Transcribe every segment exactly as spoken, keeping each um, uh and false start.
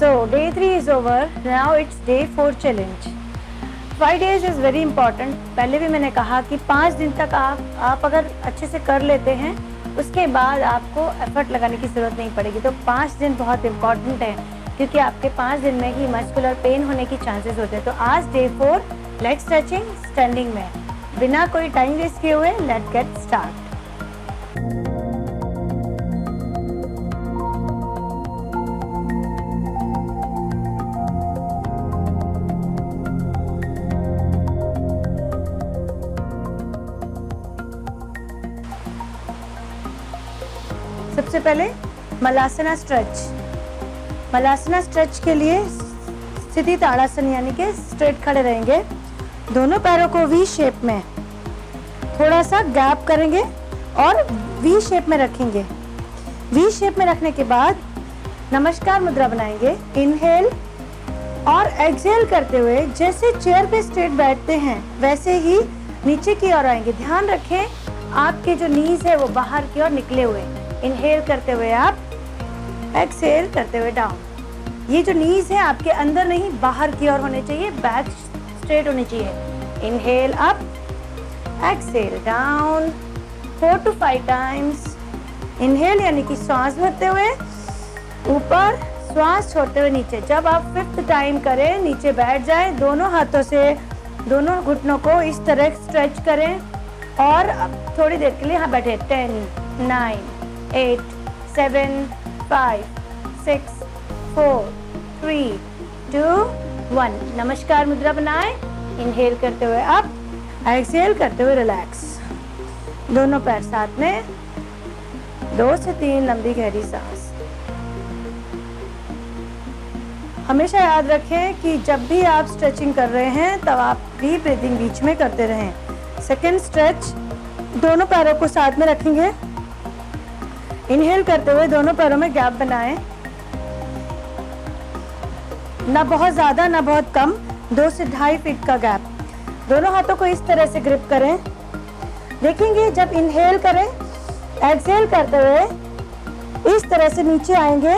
So day three is over. Now it's day four challenge. Five days is very important. पहले भी मैंने कहा कि पाँच दिन तक आप आप अगर अच्छे से कर लेते हैं उसके बाद आपको एफर्ट लगाने की ज़रूरत नहीं पड़ेगी। तो पाँच दिन बहुत इम्पॉर्टेंट है क्योंकि आपके पाँच दिन में ही मस्कुलर पेन होने की चांसेस होते हैं। तो आज day four leg stretching standing में, बिना कोई टाइम वेस्ट किए हुए लेट गेट स्टार्ट। सबसे पहले मलासना स्ट्रेच। मलासना स्ट्रेच के लिए स्थिति ताड़ासन यानी कि स्ट्रेट खड़े रहेंगे, दोनों पैरों को वी शेप में थोड़ा सा गैप करेंगे और वी शेप में रखेंगे। वी शेप में रखने के बाद नमस्कार मुद्रा बनाएंगे। इनहेल और एक्सहेल करते हुए जैसे चेयर पे स्ट्रेट बैठते हैं वैसे ही नीचे की ओर आएंगे। ध्यान रखें आपके जो नीज है वो बाहर की ओर निकले हुए। इनहेल करते हुए आप, एक्सहेल करते हुए डाउन। ये जो नीज है आपके अंदर नहीं बाहर की ओर होने चाहिए, बैक स्ट्रेट होनी चाहिए। Inhale up, exhale down, four to five times. Inhale यानी कि श्वास भरते हुए ऊपर, श्वास छोड़ते हुए नीचे। जब आप फिफ्थ टाइम करें नीचे बैठ जाएं, दोनों हाथों से दोनों घुटनों को इस तरह स्ट्रेच करें और अब थोड़ी देर के लिए यहाँ बैठे। Ten, nine, eight, seven, five, six, four, three, two, one. नमस्कार मुद्रा बनाएं। इनहेल करते हुए अप, एक्सहेल करते हुए रिलैक्स। दोनों पैर साथ में, दो से तीन लंबी गहरी सांस। हमेशा याद रखें कि जब भी आप स्ट्रेचिंग कर रहे हैं तब आप भी ब्रीदिंग बीच में करते रहें। सेकेंड स्ट्रेच, दोनों पैरों को साथ में रखेंगे। इनहेल करते हुए दोनों पैरों में गैप बनाएं, ना बहुत ज़्यादा ना बहुत कम, दो से ढाई फीट का गैप। दोनों हाथों को इस तरह से ग्रिप करें। देखेंगे जब इनहेल करें, एक्सहेल करते हुए इस तरह से नीचे आएंगे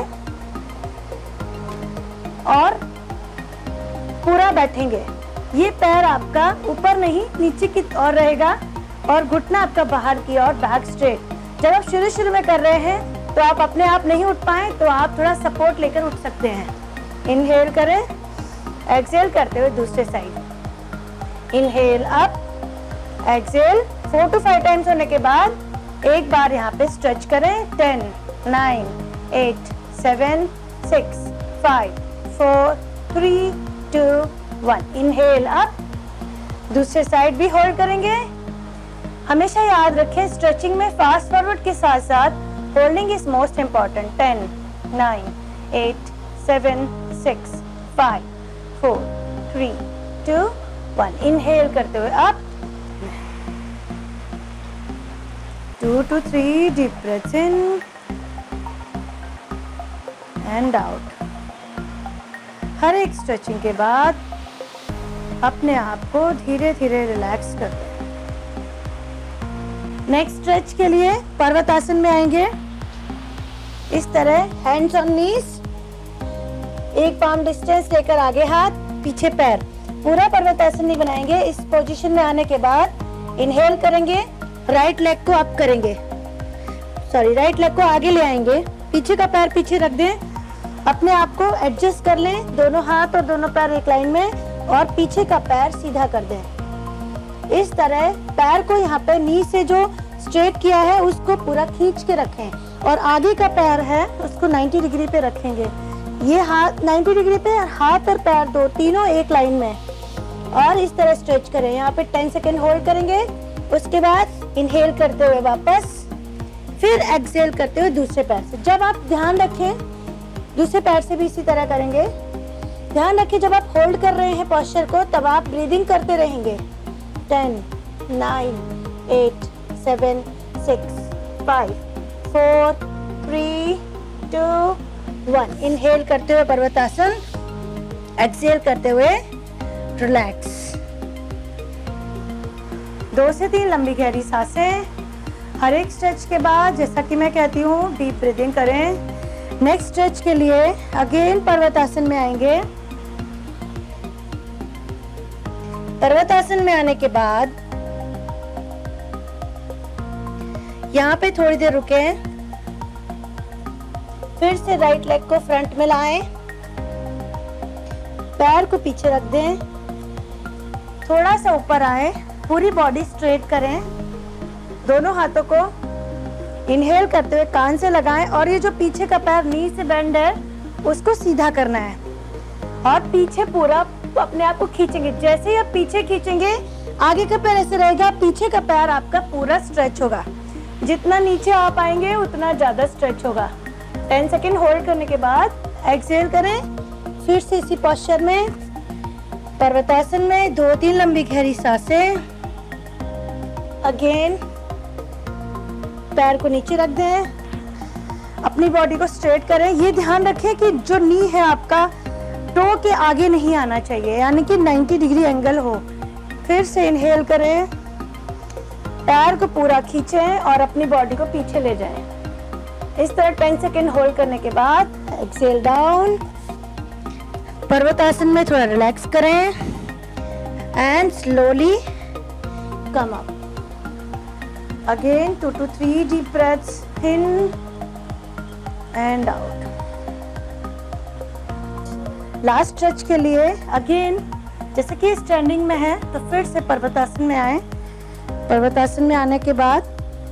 और पूरा बैठेंगे। ये पैर आपका ऊपर नहीं नीचे की ओर रहेगा और घुटना आपका बाहर की ओर, बैक स्ट्रेट। जब आप शुरू शुरू में कर रहे हैं तो आप अपने आप नहीं उठ पाए तो आप थोड़ा सपोर्ट लेकर उठ सकते हैं। इनहेल करें, एक्सहेल करते हुए दूसरे side. Inhale up, exhale, four to five times होने के बाद एक बार यहाँ पे स्ट्रेच करें। Ten, nine, eight, seven, six, five, four, three, two, one. Inhale up, दूसरे साइड भी होल्ड करेंगे। हमेशा याद रखें स्ट्रेचिंग में फास्ट फॉरवर्ड के साथ साथ holding is most important. Ten, nine, eight, seven, six, five, four, three, two, one. Inhale करते हुए up, two to three deep breaths in and out. हर एक स्ट्रेचिंग के बाद अपने आप को धीरे धीरे रिलैक्स कर दें। नेक्स्ट स्ट्रेच के लिए पर्वत आसन में आएंगे। इस तरह हैंड्स ऑन नीज, एक पाम डिस्टेंस लेकर आगे हाथ, पीछे पैर। पूरा पर्वत आसन नहीं बनाएंगे। इस पोजीशन में आने के बाद इनहेल करेंगे, राइट लेग को अप करेंगे, सॉरी राइट लेग को आगे ले आएंगे, पीछे का पैर पीछे रख दें। अपने आप को एडजस्ट कर लें, दोनों हाथ और दोनों पैर एक लाइन में और पीछे का पैर सीधा कर दें। इस तरह पैर को यहाँ पे नी से जो स्ट्रेट किया है उसको पूरा खींच के रखें और आगे का पैर है उसको नाइंटी डिग्री पे रखेंगे। ये हाथ नाइंटी डिग्री पे, हाथ और पैर दो तीनों एक लाइन में, और इस तरह स्ट्रेच करें। यहाँ पे टेन सेकेंड होल्ड करेंगे, उसके बाद इनहेल करते हुए वापस, फिर एक्सहेल करते हुए दूसरे पैर से। जब आप ध्यान रखें दूसरे पैर से भी इसी तरह करेंगे। ध्यान रखें जब आप होल्ड कर रहे हैं पोस्चर को तब आप ब्रीदिंग करते रहेंगे। Ten, nine, eight, seven, six, five, four, three, two, one. Inhale करते हुए पर्वतासन, एक्सहेल करते हुए रिलैक्स। दो से तीन लंबी गहरी सांसें। हर एक स्ट्रेच के बाद जैसा कि मैं कहती हूँ डीप ब्रीदिंग करें, नेक्स्ट स्ट्रेच के लिए अगेन पर्वतासन में आएंगे। पर्वतासन में आने के बाद यहाँ पे थोड़ी देर रुके, फिर से राइट लेग को फ्रंट में लाएं, पैर को पीछे रख दें, थोड़ा सा ऊपर आए, पूरी बॉडी स्ट्रेट करें, दोनों हाथों को इनहेल करते हुए कान से लगाएं और ये जो पीछे का पैर नी से बेंड है उसको सीधा करना है और पीछे पूरा अपने आप को खींचेंगे। जैसे ही आप पीछे खींचेंगे आगे का पैर ऐसे रहेगा, पीछे का पैर आपका पूरा स्ट्रेच होगा। जितना नीचे आ पाएंगे उतना ज्यादा स्ट्रेच होगा। टेन सेकेंड होल्ड करने के बाद एक्सहेल करें, फिर से इसी पोस्चर में पर्वतासन में दो तीन लंबी गहरी सांसें। अगेन पैर को नीचे रख दें, अपनी बॉडी को स्ट्रेट करें। ये ध्यान रखें कि जो नी है आपका टो के आगे नहीं आना चाहिए, यानी कि नब्बे डिग्री एंगल हो। फिर से इनहेल करें, पैर को पूरा खींचें और अपनी बॉडी को पीछे ले जाएं। इस तरह टेन सेकेंड होल्ड करने के बाद एक्सहेल डाउन। पर्वतासन में थोड़ा रिलैक्स करें and slowly come up. Again two to three deep breaths in and out. Last stretch के लिए अगेन जैसे कि स्टैंडिंग में है तो फिर से पर्वतासन में आए। पर्वतासन में आने के बाद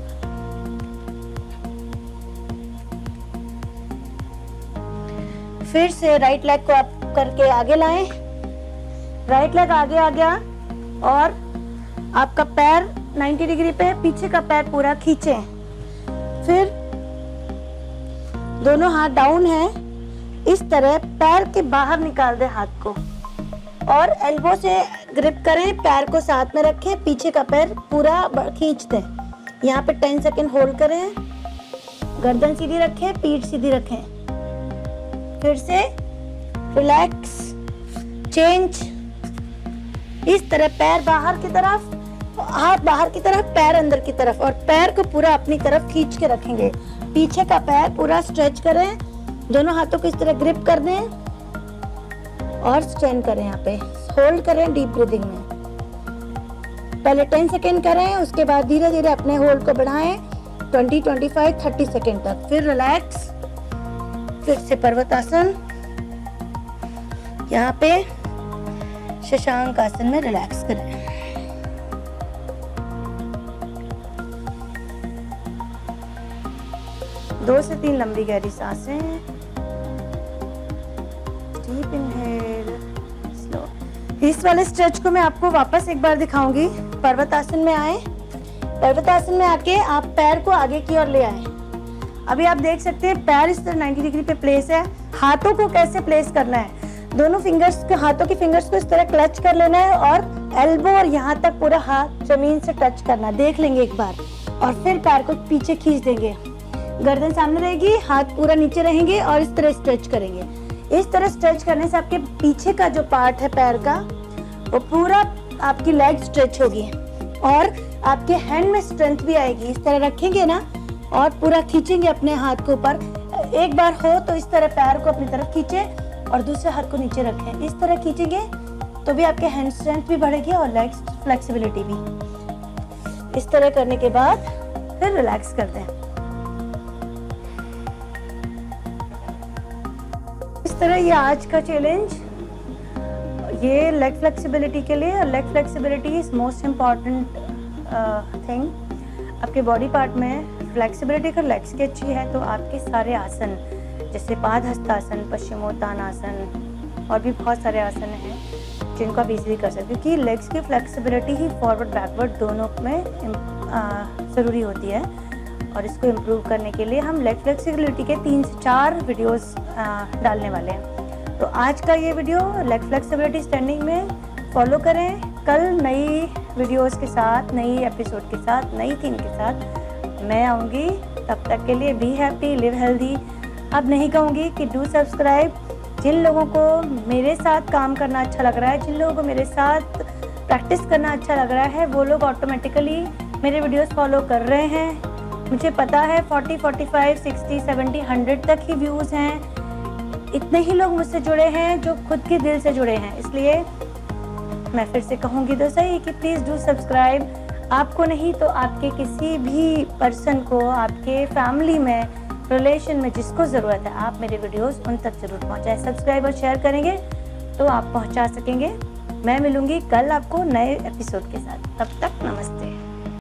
फिर से राइट लेग को अप करके आगे लाएं, राइट लेग आगे आ गया और आपका पैर नब्बे डिग्री पे, पीछे का पैर पूरा खींचें। फिर दोनों हाथ डाउन है, इस तरह पैर के बाहर निकाल दें हाथ को और एल्बो से ग्रिप करें, पैर को साथ में रखें, पीछे का पैर पूरा खींच दें। यहाँ पे टेन सेकेंड होल्ड करें, गर्दन सीधी रखें, पीठ सीधी रखें। फिर से रिलैक्स, चेंज। इस तरह पैर बाहर की तरफ, हाथ बाहर की तरफ, पैर अंदर की तरफ और पैर को पूरा अपनी तरफ खींच के रखेंगे। पीछे का पैर पूरा स्ट्रेच करें, दोनों हाथों को इस तरह ग्रिप कर दें और स्ट्रेन करें। यहाँ पे होल्ड करें डीप ब्रीदिंग में, पहले टेन सेकेंड करें, उसके बाद धीरे धीरे अपने होल्ड को बढ़ाएं बीस, पच्चीस, तीस सेकेंड तक। फिर रिलैक्स, फिर से पर्वतासन, यहाँ पे शशांक आसन में रिलैक्स करें। दो से तीन लंबी गहरी सांसें, डीप इनहेल, स्लो। इस वाले स्ट्रेच को मैं आपको वापस एक बार दिखाऊंगी। पर्वतासन में आए, पर्वतासन में आके आप पैर को आगे की ओर ले आए। अभी आप देख सकते हैं पैर इस तरह नब्बे डिग्री पे प्लेस है। हाथों को कैसे प्लेस करना है, दोनों फिंगर्स को, हाथों की फिंगर्स को इस तरह क्लच कर लेना है और एल्बो और यहाँ तक पूरा हाथ जमीन से टच करना, देख लेंगे एक बार, और फिर पैर को पीछे खींच देंगे। गर्दन सामने रहेगी, हाथ पूरा नीचे रहेंगे और इस तरह स्ट्रेच करेंगे। इस तरह स्ट्रेच करने से आपके पीछे का जो पार्ट है पैर का वो पूरा आपकी लेग स्ट्रेच होगी और आपके हैंड में स्ट्रेंथ भी आएगी। इस तरह रखेंगे ना और पूरा खींचेंगे अपने हाथ को ऊपर। एक बार हो तो इस तरह पैर को अपनी तरफ खींचे और दूसरे हाथ को नीचे रखें। इस तरह खींचेंगे तो भी आपके हैंड स्ट्रेंथ भी बढ़ेगी और लेग फ्लेक्सिबिलिटी भी। इस तरह करने के बाद फिर रिलैक्स कर दें। इस तरह ये आज का चैलेंज, ये लेग फ्लेक्सिबिलिटी के लिए। Leg flexibility is most important thing. आपके बॉडी पार्ट में फ्लेक्सिबिलिटी अगर लेग्स की अच्छी है तो आपके सारे आसन जैसे पादहस्तासन, पश्चिमोत्तानासन और भी बहुत सारे आसन हैं जिनको आप इजीली कर सकते हो, क्योंकि लेग्स की फ्लेक्सिबिलिटी ही फॉरवर्ड बैकवर्ड दोनों में ज़रूरी होती है। और इसको इम्प्रूव करने के लिए हम लेग फ्लेक्सिबिलिटी के तीन से चार वीडियोस डालने वाले हैं। तो आज का ये वीडियो लेग फ्लेक्सिबिलिटी स्टैंडिंग में फॉलो करें। कल नई वीडियोस के साथ, नई एपिसोड के साथ, नई थीम के साथ मैं आऊँगी। तब तक के लिए बी हैप्पी, लिव हेल्दी। अब नहीं कहूँगी कि डू सब्सक्राइब। जिन लोगों को मेरे साथ काम करना अच्छा लग रहा है, जिन लोगों को मेरे साथ प्रैक्टिस करना अच्छा लग रहा है, वो लोग ऑटोमेटिकली मेरे वीडियोस फॉलो कर रहे हैं। मुझे पता है forty, forty five, sixty, seventy, hundred तक ही व्यूज़ हैं। इतने ही लोग मुझसे जुड़े हैं जो खुद के दिल से जुड़े हैं। इसलिए मैं फिर से कहूँगी तो सही कि प्लीज़ डू सब्सक्राइब। आपको नहीं तो आपके किसी भी पर्सन को, आपके फैमिली में, रिलेशन में जिसको ज़रूरत है, आप मेरे वीडियोस उन तक ज़रूर पहुँचाएं। सब्सक्राइब और शेयर करेंगे तो आप पहुँचा सकेंगे। मैं मिलूँगी कल आपको नए एपिसोड के साथ। तब तक नमस्ते।